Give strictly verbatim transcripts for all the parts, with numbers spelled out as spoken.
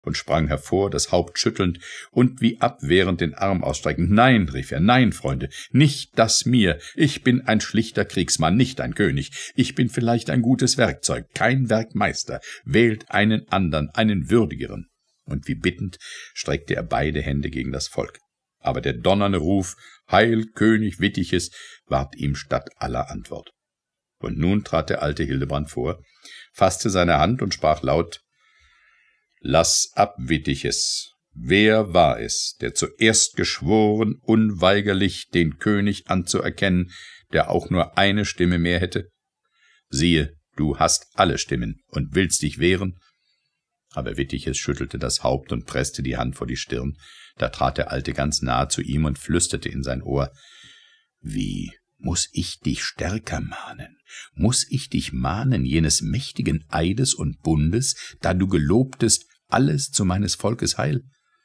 und sprang hervor, das Haupt schüttelnd und wie abwehrend den Arm ausstreckend. »Nein«, rief er, »nein, Freunde, nicht das mir. Ich bin ein schlichter Kriegsmann, nicht ein König. Ich bin vielleicht ein gutes Werkzeug, kein Werkmeister. Wählt einen andern, einen würdigeren.« Und wie bittend streckte er beide Hände gegen das Volk. Aber der donnernde Ruf »Heil, König Wittiches« ward ihm statt aller Antwort. Und nun trat der alte Hildebrand vor, fasste seine Hand und sprach laut: »Lass ab, Wittiches! Wer war es, der zuerst geschworen, unweigerlich den König anzuerkennen, der auch nur eine Stimme mehr hätte? Siehe, du hast alle Stimmen und willst dich wehren?« Aber Wittiches schüttelte das Haupt und presste die Hand vor die Stirn. Da trat der Alte ganz nahe zu ihm und flüsterte in sein Ohr: »Wie muß ich dich stärker mahnen? Muß ich dich mahnen, jenes mächtigen Eides und Bundes, da du gelobtest, alles zu meines Volkes Heil?«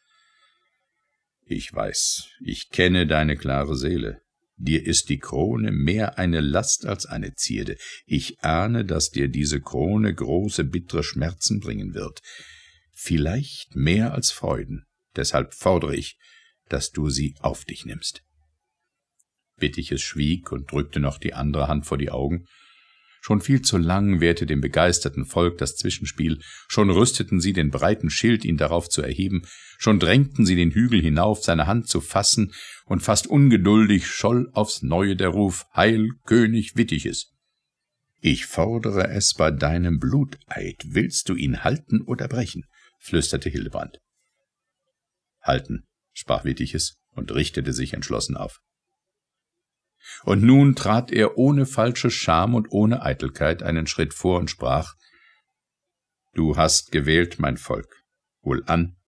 »Ich weiß, ich kenne deine klare Seele. Dir ist die Krone mehr eine Last als eine Zierde. Ich ahne, dass dir diese Krone große, bittere Schmerzen bringen wird. Vielleicht mehr als Freuden. Deshalb fordere ich, dass du sie auf dich nimmst.« Wittiches schwieg und drückte noch die andere Hand vor die Augen. Schon viel zu lang währte dem begeisterten Volk das Zwischenspiel, schon rüsteten sie den breiten Schild, ihn darauf zu erheben, schon drängten sie den Hügel hinauf, seine Hand zu fassen, und fast ungeduldig scholl aufs Neue der Ruf: »Heil, König Wittiches! Ich fordere es bei deinem Bluteid. Willst du ihn halten oder brechen?« flüsterte Hildebrand. »Halten«, sprach Wittiches und richtete sich entschlossen auf. Und nun trat er ohne falsche Scham und ohne Eitelkeit einen Schritt vor und sprach: »Du hast gewählt, mein Volk. Wohlan,